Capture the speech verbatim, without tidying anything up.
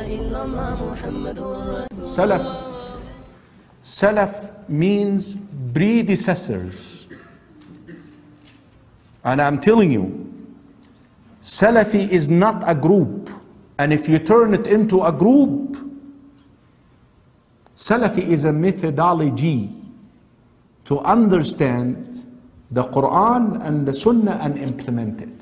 Salaf. Salaf means predecessors. And I'm telling you, Salafi is not a group. And if you turn it into a group, Salafi is a methodology to understand the Quran and the Sunnah and implement it.